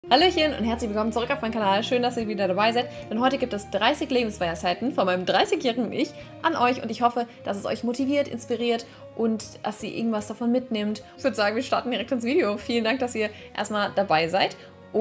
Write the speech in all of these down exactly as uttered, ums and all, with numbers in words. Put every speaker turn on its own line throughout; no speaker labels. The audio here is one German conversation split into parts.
Hallöchen und herzlich willkommen zurück auf meinen Kanal. Schön, dass ihr wieder dabei seid, denn heute gibt es dreißig Lebensweisheiten von meinem dreißigjährigen Ich an euch und ich hoffe, dass es euch motiviert, inspiriert und dass ihr irgendwas davon mitnehmt. Ich würde sagen, wir starten direkt ins Video. Vielen Dank, dass ihr erstmal dabei seid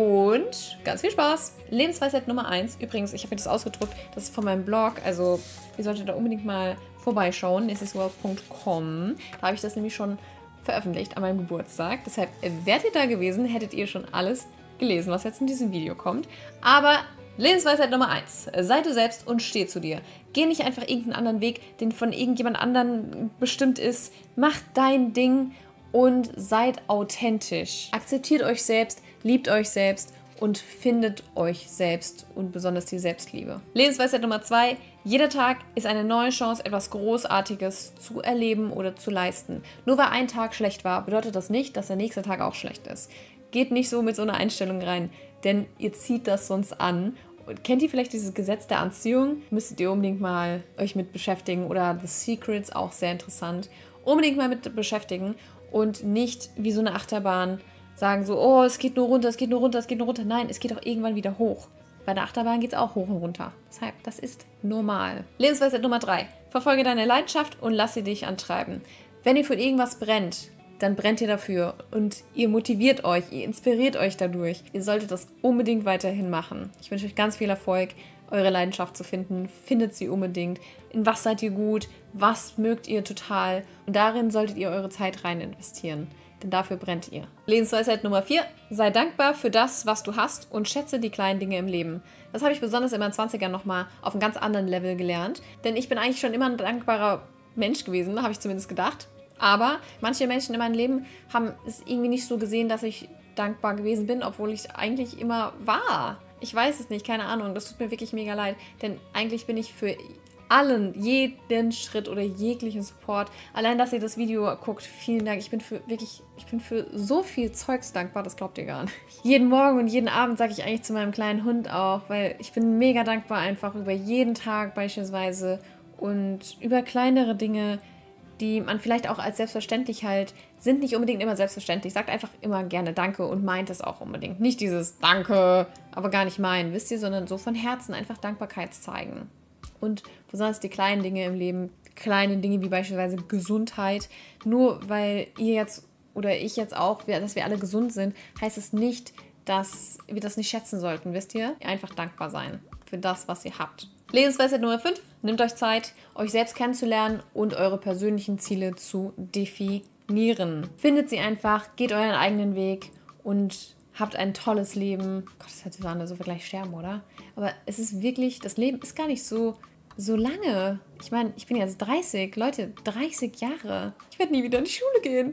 und ganz viel Spaß. Lebensweisheit Nummer eins. Übrigens, ich habe mir das ausgedruckt, das ist von meinem Blog, also ihr solltet da unbedingt mal vorbeischauen, necessworld punkt com. Da habe ich das nämlich schon veröffentlicht an meinem Geburtstag. Deshalb wärt ihr da gewesen, hättet ihr schon alles gelesen, was jetzt in diesem Video kommt. Aber Lebensweisheit Nummer eins. Sei du selbst und steh zu dir. Geh nicht einfach irgendeinen anderen Weg, den von irgendjemand anderen bestimmt ist. Macht dein Ding und seid authentisch. Akzeptiert euch selbst, liebt euch selbst und findet euch selbst und besonders die Selbstliebe. Lebensweisheit Nummer zwei. Jeder Tag ist eine neue Chance, etwas Großartiges zu erleben oder zu leisten. Nur weil ein Tag schlecht war, bedeutet das nicht, dass der nächste Tag auch schlecht ist. Geht nicht so mit so einer Einstellung rein, denn ihr zieht das sonst an. Und kennt ihr vielleicht dieses Gesetz der Anziehung? Müsstet ihr unbedingt mal euch mit beschäftigen. Oder The Secrets, auch sehr interessant. Unbedingt mal mit beschäftigen und nicht wie so eine Achterbahn sagen so, oh, es geht nur runter, es geht nur runter, es geht nur runter. Nein, es geht auch irgendwann wieder hoch. Bei der Achterbahn geht es auch hoch und runter. Deshalb, das ist normal. Lebensweisheit Nummer drei. Verfolge deine Leidenschaft und lass sie dich antreiben. Wenn ihr für irgendwas brennt, dann brennt ihr dafür und ihr motiviert euch, ihr inspiriert euch dadurch. Ihr solltet das unbedingt weiterhin machen. Ich wünsche euch ganz viel Erfolg, eure Leidenschaft zu finden. Findet sie unbedingt. In was seid ihr gut? Was mögt ihr total? Und darin solltet ihr eure Zeit rein investieren. Denn dafür brennt ihr. Lebensweisheit Nummer vier. Sei dankbar für das, was du hast und schätze die kleinen Dinge im Leben. Das habe ich besonders in meinen zwanzigern nochmal auf einem ganz anderen Level gelernt. Denn ich bin eigentlich schon immer ein dankbarer Mensch gewesen, habe ich zumindest gedacht. Aber manche Menschen in meinem Leben haben es irgendwie nicht so gesehen, dass ich dankbar gewesen bin, obwohl ich es eigentlich immer war. Ich weiß es nicht, keine Ahnung. Das tut mir wirklich mega leid. Denn eigentlich bin ich für allen, jeden Schritt oder jeglichen Support. Allein, dass ihr das Video guckt, vielen Dank. Ich bin für wirklich, ich bin für so viel Zeugs dankbar, das glaubt ihr gar nicht. Jeden Morgen und jeden Abend sage ich eigentlich zu meinem kleinen Hund auch, weil ich bin mega dankbar einfach über jeden Tag beispielsweise und über kleinere Dinge, die man vielleicht auch als selbstverständlich halt, sind nicht unbedingt immer selbstverständlich. Sagt einfach immer gerne Danke und meint es auch unbedingt. Nicht dieses Danke, aber gar nicht meinen, wisst ihr, sondern so von Herzen einfach Dankbarkeit zeigen. Und besonders die kleinen Dinge im Leben, kleine Dinge wie beispielsweise Gesundheit. Nur weil ihr jetzt oder ich jetzt auch, dass wir alle gesund sind, heißt es nicht, dass wir das nicht schätzen sollten, wisst ihr? Einfach dankbar sein für das, was ihr habt. Lebensweisheit Nummer fünf. Nehmt euch Zeit, euch selbst kennenzulernen und eure persönlichen Ziele zu definieren. Findet sie einfach, geht euren eigenen Weg und habt ein tolles Leben. Gott, das hört sich so an, als ob wir gleich sterben, oder? Aber es ist wirklich, das Leben ist gar nicht so, so lange. Ich meine, ich bin jetzt dreißig. Leute, dreißig Jahre. Ich werde nie wieder in die Schule gehen.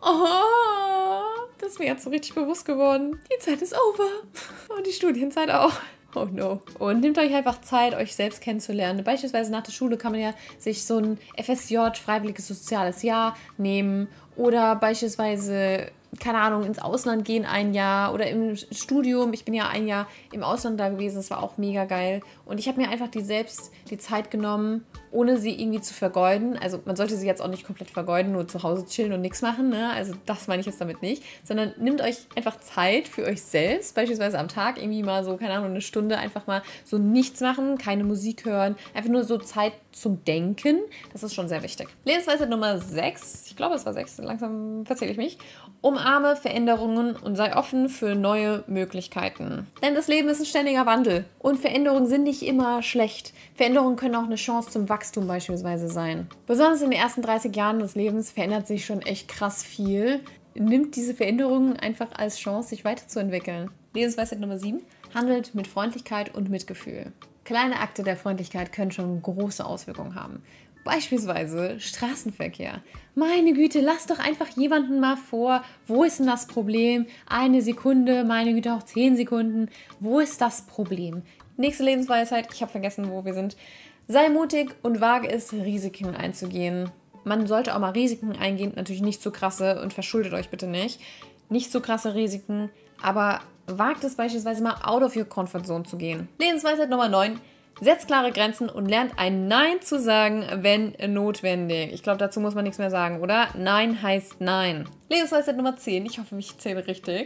Oh, das ist mir jetzt so richtig bewusst geworden. Die Zeit ist over. Und die Studienzeit auch. Oh no. Und nehmt euch einfach Zeit, euch selbst kennenzulernen. Beispielsweise nach der Schule kann man ja sich so ein F S J, freiwilliges soziales Jahr, nehmen. Oder beispielsweise, keine Ahnung, ins Ausland gehen ein Jahr. Oder im Studium. Ich bin ja ein Jahr im Ausland da gewesen. Das war auch mega geil. Und ich habe mir einfach die selbst die Zeit genommen, ohne sie irgendwie zu vergeuden. Also man sollte sie jetzt auch nicht komplett vergeuden, nur zu Hause chillen und nichts machen. Ne? Also das meine ich jetzt damit nicht. Sondern nehmt euch einfach Zeit für euch selbst. Beispielsweise am Tag irgendwie mal so, keine Ahnung, eine Stunde einfach mal so nichts machen, keine Musik hören. Einfach nur so Zeit zum Denken. Das ist schon sehr wichtig. Lebensweisheit Nummer sechs. Ich glaube, es war sechs. Langsam verzähle ich mich. Umarme Veränderungen und sei offen für neue Möglichkeiten. Denn das Leben ist ein ständiger Wandel. Und Veränderungen sind nicht immer schlecht. Veränderungen können auch eine Chance zum Wachstum beispielsweise sein. Besonders in den ersten dreißig Jahren des Lebens verändert sich schon echt krass viel. Nimmt diese Veränderungen einfach als Chance, sich weiterzuentwickeln. Lebensweisheit Nummer sieben. Handelt mit Freundlichkeit und Mitgefühl. Kleine Akte der Freundlichkeit können schon große Auswirkungen haben. Beispielsweise Straßenverkehr. Meine Güte, lass doch einfach jemanden mal vor. Wo ist denn das Problem? Eine Sekunde, meine Güte, auch zehn Sekunden. Wo ist das Problem? Nächste Lebensweisheit, ich habe vergessen, wo wir sind. Sei mutig und wage es, Risiken einzugehen. Man sollte auch mal Risiken eingehen, natürlich nicht so krasse und verschuldet euch bitte nicht. Nicht so krasse Risiken, aber wagt es beispielsweise mal out of your comfort zone zu gehen. Lebensweisheit Nummer neun. Setzt klare Grenzen und lernt ein Nein zu sagen, wenn notwendig. Ich glaube, dazu muss man nichts mehr sagen, oder? Nein heißt Nein. Lebensweisheit Nummer zehn. Ich hoffe, ich zähle richtig.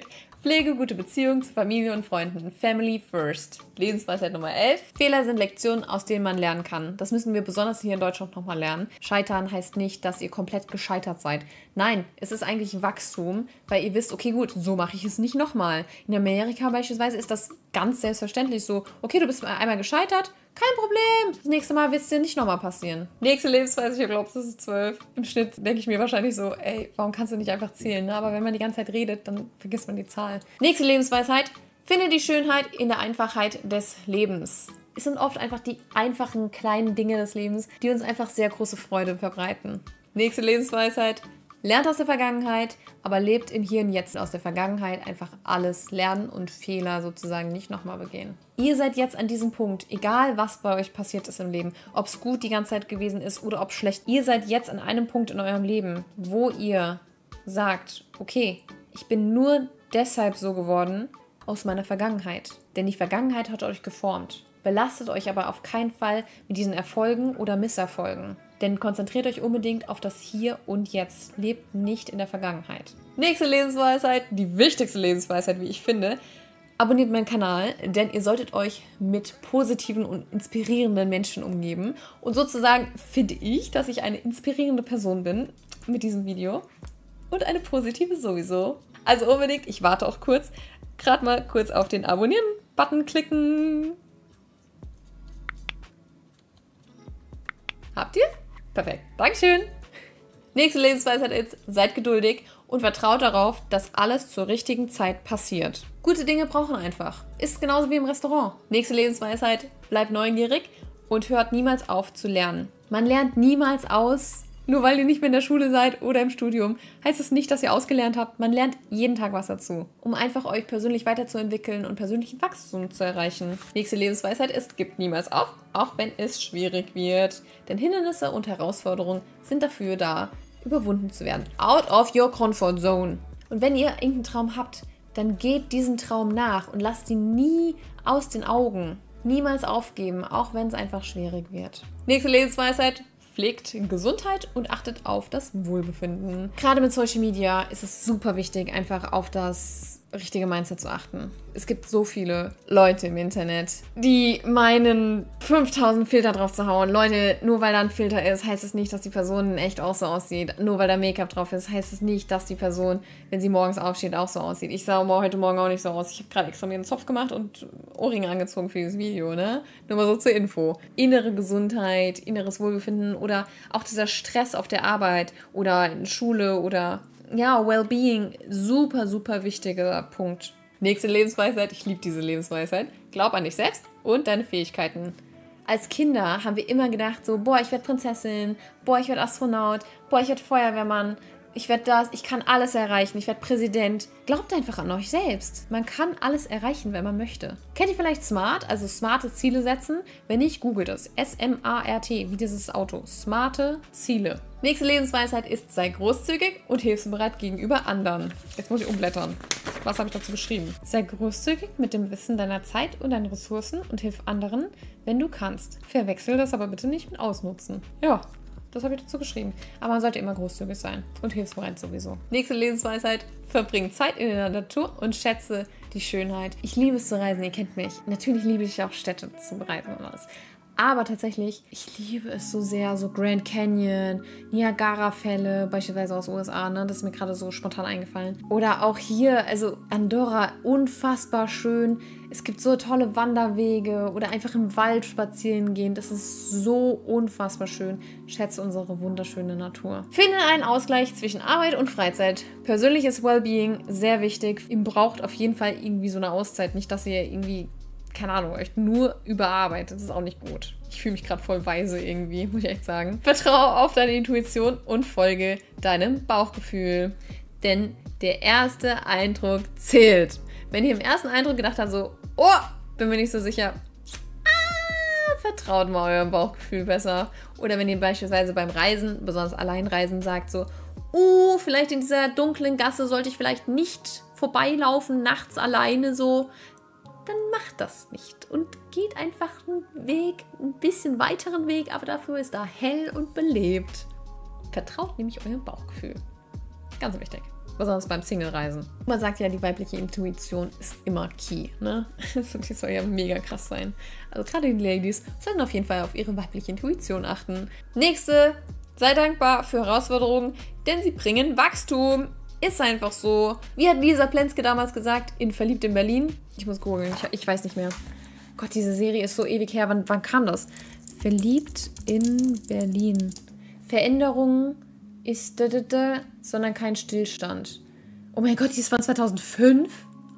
Pflege gute Beziehungen zu Familie und Freunden. Family first. Lebensweisheit Nummer elf. Fehler sind Lektionen, aus denen man lernen kann. Das müssen wir besonders hier in Deutschland nochmal lernen. Scheitern heißt nicht, dass ihr komplett gescheitert seid. Nein, es ist eigentlich Wachstum, weil ihr wisst, okay, gut, so mache ich es nicht nochmal. In Amerika beispielsweise ist das ganz selbstverständlich so, okay, du bist einmal gescheitert, kein Problem. Das nächste Mal wird es dir nicht nochmal passieren. Nächste Lebensweise, ich glaube, das ist zwölf. Im Schnitt denke ich mir wahrscheinlich so, ey, warum kannst du nicht einfach zählen? Ne? Aber wenn man die ganze Zeit redet, dann vergisst man die Zahl. Nächste Lebensweisheit, finde die Schönheit in der Einfachheit des Lebens. Es sind oft einfach die einfachen, kleinen Dinge des Lebens, die uns einfach sehr große Freude verbreiten. Nächste Lebensweisheit, lernt aus der Vergangenheit, aber lebt im Hier und Jetzt. Aus der Vergangenheit einfach alles lernen und Fehler sozusagen nicht nochmal begehen. Ihr seid jetzt an diesem Punkt, egal was bei euch passiert ist im Leben, ob es gut die ganze Zeit gewesen ist oder ob schlecht. Ihr seid jetzt an einem Punkt in eurem Leben, wo ihr sagt, okay, ich bin nur deshalb so geworden aus meiner Vergangenheit. Denn die Vergangenheit hat euch geformt. Belastet euch aber auf keinen Fall mit diesen Erfolgen oder Misserfolgen. Denn konzentriert euch unbedingt auf das Hier und Jetzt. Lebt nicht in der Vergangenheit. Nächste Lebensweisheit, die wichtigste Lebensweisheit, wie ich finde. Abonniert meinen Kanal, denn ihr solltet euch mit positiven und inspirierenden Menschen umgeben. Und sozusagen finde ich, dass ich eine inspirierende Person bin mit diesem Video. Und eine positive sowieso. Also unbedingt, ich warte auch kurz, gerade mal kurz auf den Abonnieren-Button klicken. Habt ihr? Perfekt. Dankeschön. Nächste Lebensweisheit ist, seid geduldig und vertraut darauf, dass alles zur richtigen Zeit passiert. Gute Dinge brauchen einfach. Ist genauso wie im Restaurant. Nächste Lebensweisheit, bleibt neugierig und hört niemals auf zu lernen. Man lernt niemals aus, nur weil ihr nicht mehr in der Schule seid oder im Studium, heißt es nicht, dass ihr ausgelernt habt. Man lernt jeden Tag was dazu, um einfach euch persönlich weiterzuentwickeln und persönlichen Wachstum zu erreichen. Nächste Lebensweisheit ist, gebt niemals auf, auch wenn es schwierig wird. Denn Hindernisse und Herausforderungen sind dafür da, überwunden zu werden. Out of your comfort zone. Und wenn ihr irgendeinen Traum habt, dann geht diesen Traum nach und lasst ihn nie aus den Augen. Niemals aufgeben, auch wenn es einfach schwierig wird. Nächste Lebensweisheit. Pflegt Gesundheit und achtet auf das Wohlbefinden. Gerade mit Social Media ist es super wichtig, einfach auf das richtige Mindset zu achten. Es gibt so viele Leute im Internet, die meinen, fünftausend Filter drauf zu hauen. Leute, nur weil da ein Filter ist, heißt es nicht, dass die Person in echt auch so aussieht. Nur weil da Make-up drauf ist, heißt es nicht, dass die Person, wenn sie morgens aufsteht, auch so aussieht. Ich sah heute Morgen auch nicht so aus. Ich habe gerade extra mir einen Zopf gemacht und Ohrringe angezogen für dieses Video, ne? Nur mal so zur Info. Innere Gesundheit, inneres Wohlbefinden oder auch dieser Stress auf der Arbeit oder in Schule oder ja, Wellbeing, super, super wichtiger Punkt. Nächste Lebensweisheit, ich liebe diese Lebensweisheit. Glaub an dich selbst und deine Fähigkeiten. Als Kinder haben wir immer gedacht so, boah, ich werde Prinzessin, boah, ich werde Astronaut, boah, ich werde Feuerwehrmann, ich werde das, ich kann alles erreichen, ich werde Präsident. Glaubt einfach an euch selbst. Man kann alles erreichen, wenn man möchte. Kennt ihr vielleicht SMART, also smarte Ziele setzen? Wenn nicht, googelt es. S M A R T, wie dieses Auto. Smarte Ziele. Nächste Lebensweisheit ist, sei großzügig und hilfsbereit gegenüber anderen. Jetzt muss ich umblättern. Was habe ich dazu geschrieben? Sei großzügig mit dem Wissen deiner Zeit und deinen Ressourcen und hilf anderen, wenn du kannst. Verwechsel das aber bitte nicht mit Ausnutzen. Ja. Das habe ich dazu geschrieben. Aber man sollte immer großzügig sein und hilfsbereit sowieso. Nächste Lebensweisheit. Verbring Zeit in der Natur und schätze die Schönheit. Ich liebe es zu reisen, ihr kennt mich. Natürlich liebe ich auch Städte zu bereisen und alles. Aber tatsächlich, ich liebe es so sehr, so Grand Canyon, Niagara-Fälle, beispielsweise aus den U S A, ne? Das ist mir gerade so spontan eingefallen. Oder auch hier, also Andorra, unfassbar schön. Es gibt so tolle Wanderwege oder einfach im Wald spazieren gehen. Das ist so unfassbar schön. Schätze unsere wunderschöne Natur. Finde einen Ausgleich zwischen Arbeit und Freizeit. Persönliches Wellbeing, sehr wichtig. Ihr braucht auf jeden Fall irgendwie so eine Auszeit. Nicht, dass ihr irgendwie, keine Ahnung, euch nur überarbeitet. Das ist auch nicht gut. Ich fühle mich gerade voll weise irgendwie, muss ich echt sagen. Vertraue auf deine Intuition und folge deinem Bauchgefühl. Denn der erste Eindruck zählt. Wenn ihr im ersten Eindruck gedacht habt, so, oh, bin mir nicht so sicher, ah, vertraut mal eurem Bauchgefühl besser. Oder wenn ihr beispielsweise beim Reisen, besonders Alleinreisen, sagt so, oh, vielleicht in dieser dunklen Gasse sollte ich vielleicht nicht vorbeilaufen, nachts alleine so, dann macht das nicht und geht einfach einen Weg, ein bisschen weiteren Weg, aber dafür ist da hell und belebt. Vertraut nämlich eurem Bauchgefühl. Ganz wichtig. besonders beim Single-Reisen. Man sagt ja, die weibliche Intuition ist immer key, ne? Die soll ja mega krass sein. Also gerade die Ladies sollten auf jeden Fall auf ihre weibliche Intuition achten. Nächste, sei dankbar für Herausforderungen, denn sie bringen Wachstum. Ist einfach so. Wie hat Lisa Plenske damals gesagt in Verliebt in Berlin? Ich muss googeln, ich, ich weiß nicht mehr. Gott, diese Serie ist so ewig her. Wann, wann kam das? Verliebt in Berlin. Veränderung ist da, da, da, sondern kein Stillstand. Oh mein Gott, die ist von zweitausendfünf?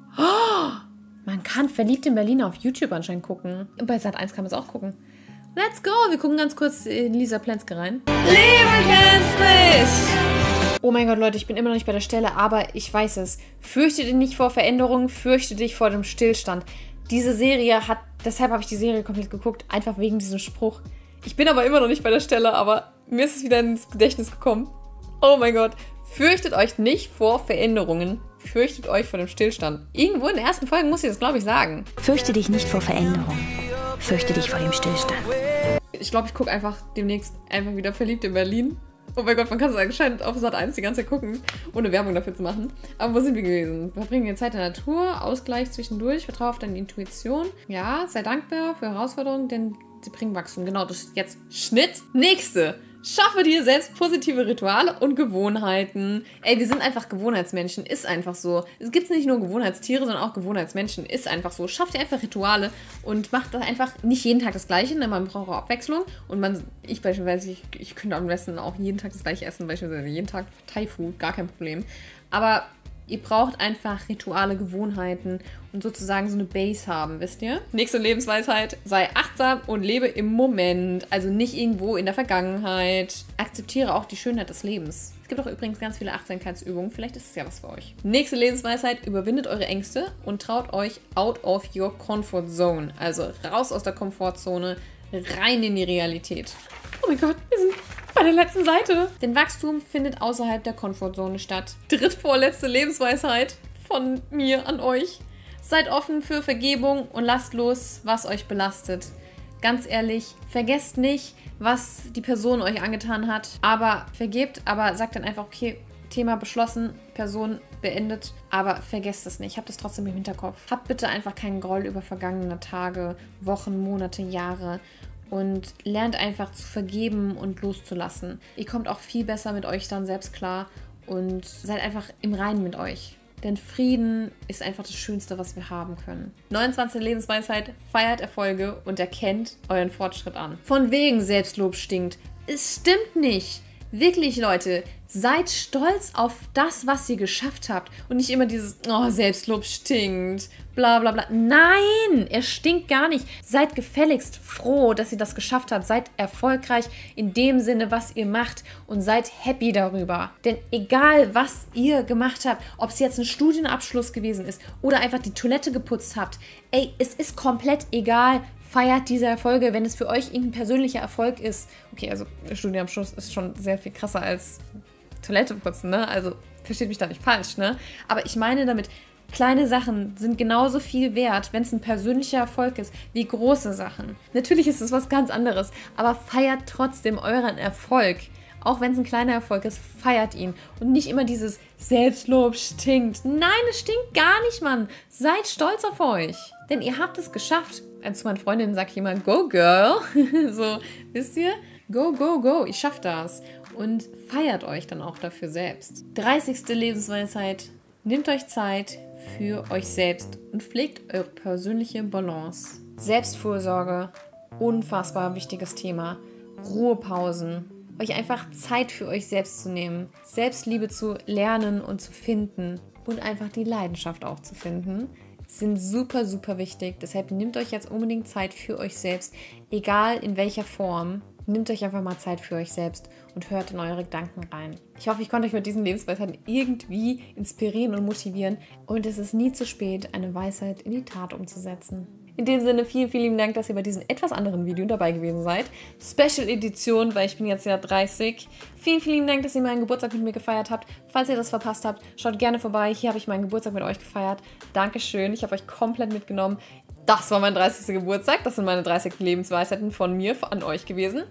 Oh, man kann Verliebt in Berlin auf YouTube anscheinend gucken. Und bei Sat eins kann man es auch gucken. Let's go! Wir gucken ganz kurz in Lisa Plenske rein. Liebe kennst mich! Oh mein Gott, Leute, ich bin immer noch nicht bei der Stelle, aber ich weiß es. Fürchte dich nicht vor Veränderungen, fürchte dich vor dem Stillstand. Diese Serie hat, deshalb habe ich die Serie komplett geguckt, einfach wegen diesem Spruch. Ich bin aber immer noch nicht bei der Stelle, aber mir ist es wieder ins Gedächtnis gekommen. Oh mein Gott, fürchtet euch nicht vor Veränderungen, fürchtet euch vor dem Stillstand. Irgendwo in den ersten Folgen muss ich das, glaube ich, sagen.
Fürchte dich nicht vor Veränderungen, fürchte dich vor dem Stillstand.
Ich glaube, ich gucke einfach demnächst einfach wieder Verliebt in Berlin. Oh mein Gott, man kann es anscheinend auf Sat eins die ganze Zeit gucken, ohne Werbung dafür zu machen. Aber wo sind wir gewesen? Wir verbringen Zeit in der Natur, Ausgleich zwischendurch, vertraue auf deine Intuition. Ja, sei dankbar für Herausforderungen, denn sie bringen Wachstum. Genau, das ist jetzt Schnitt. Nächste. Schaffe dir selbst positive Rituale und Gewohnheiten. Ey, wir sind einfach Gewohnheitsmenschen. Ist einfach so. Es gibt nicht nur Gewohnheitstiere, sondern auch Gewohnheitsmenschen. Ist einfach so. Schafft dir einfach Rituale und macht das einfach nicht jeden Tag das Gleiche. Denn man braucht auch Abwechslung. Und man, ich beispielsweise, ich, ich könnte am besten auch jeden Tag das Gleiche essen. Beispielsweise jeden Tag Thai-Food. Gar kein Problem. Aber ihr braucht einfach Rituale, Gewohnheiten und sozusagen so eine Base haben, wisst ihr? Nächste Lebensweisheit, sei achtsam und lebe im Moment, also nicht irgendwo in der Vergangenheit. Akzeptiere auch die Schönheit des Lebens. Es gibt auch übrigens ganz viele Achtsamkeitsübungen, vielleicht ist es ja was für euch. Nächste Lebensweisheit, überwindet eure Ängste und traut euch out of your comfort zone, also raus aus der Komfortzone, rein in die Realität. Oh mein Gott, wir sind bei der letzten Seite. Denn Wachstum findet außerhalb der Komfortzone statt. Drittvorletzte Lebensweisheit von mir an euch. Seid offen für Vergebung und lasst los, was euch belastet. Ganz ehrlich, vergesst nicht, was die Person euch angetan hat. Aber vergebt, aber sagt dann einfach, okay, Thema beschlossen, Person beendet, aber vergesst es nicht. Habt es trotzdem im Hinterkopf. Habt bitte einfach keinen Groll über vergangene Tage, Wochen, Monate, Jahre. Und lernt einfach zu vergeben und loszulassen. Ihr kommt auch viel besser mit euch dann selbst klar und seid einfach im Reinen mit euch. Denn Frieden ist einfach das Schönste, was wir haben können. neunundzwanzigste Lebensweisheit, feiert Erfolge und erkennt euren Fortschritt an. Von wegen Selbstlob stinkt. Es stimmt nicht. Wirklich, Leute, seid stolz auf das, was ihr geschafft habt. Und nicht immer dieses, oh, Selbstlob stinkt, bla bla bla. Nein, er stinkt gar nicht. Seid gefälligst froh, dass ihr das geschafft habt. Seid erfolgreich in dem Sinne, was ihr macht. Und seid happy darüber. Denn egal, was ihr gemacht habt, ob es jetzt ein Studienabschluss gewesen ist oder einfach die Toilette geputzt habt, ey, es ist komplett egal. Feiert diese Erfolge, wenn es für euch irgendein persönlicher Erfolg ist. Okay, also Studienabschluss ist schon sehr viel krasser als Toilette putzen, ne? Also versteht mich da nicht falsch, ne? Aber ich meine damit, kleine Sachen sind genauso viel wert, wenn es ein persönlicher Erfolg ist, wie große Sachen. Natürlich ist es was ganz anderes, aber feiert trotzdem euren Erfolg. Auch wenn es ein kleiner Erfolg ist, feiert ihn. Und nicht immer dieses Selbstlob stinkt. Nein, es stinkt gar nicht, Mann. Seid stolz auf euch. Denn ihr habt es geschafft. Also zu meinen Freundinnen sage ich immer, go girl. So, wisst ihr? Go, go, go. Ich schaff das. Und feiert euch dann auch dafür selbst. dreißigste Lebensweisheit. Nehmt euch Zeit für euch selbst und pflegt eure persönliche Balance. Selbstfürsorge, unfassbar wichtiges Thema. Ruhepausen. Euch einfach Zeit für euch selbst zu nehmen, Selbstliebe zu lernen und zu finden und einfach die Leidenschaft auch zu finden, sind super, super wichtig. Deshalb nehmt euch jetzt unbedingt Zeit für euch selbst, egal in welcher Form. Nehmt euch einfach mal Zeit für euch selbst und hört in eure Gedanken rein. Ich hoffe, ich konnte euch mit diesen Lebensweisheiten irgendwie inspirieren und motivieren. Und es ist nie zu spät, eine Weisheit in die Tat umzusetzen. In dem Sinne, vielen, vielen lieben Dank, dass ihr bei diesem etwas anderen Video dabei gewesen seid. Special Edition, weil ich bin jetzt ja dreißig. Vielen, vielen lieben Dank, dass ihr meinen Geburtstag mit mir gefeiert habt. Falls ihr das verpasst habt, schaut gerne vorbei. Hier habe ich meinen Geburtstag mit euch gefeiert. Dankeschön, ich habe euch komplett mitgenommen. Das war mein dreißigster Geburtstag. Das sind meine dreißig Lebensweisheiten von mir an euch gewesen.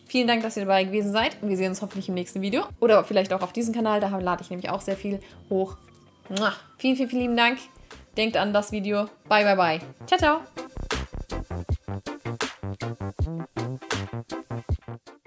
Vielen Dank, dass ihr dabei gewesen seid und wir sehen uns hoffentlich im nächsten Video. Oder vielleicht auch auf diesem Kanal, da lade ich nämlich auch sehr viel hoch. Vielen, vielen, vielen lieben Dank. Denkt an das Video. Bye, bye, bye. Ciao, ciao.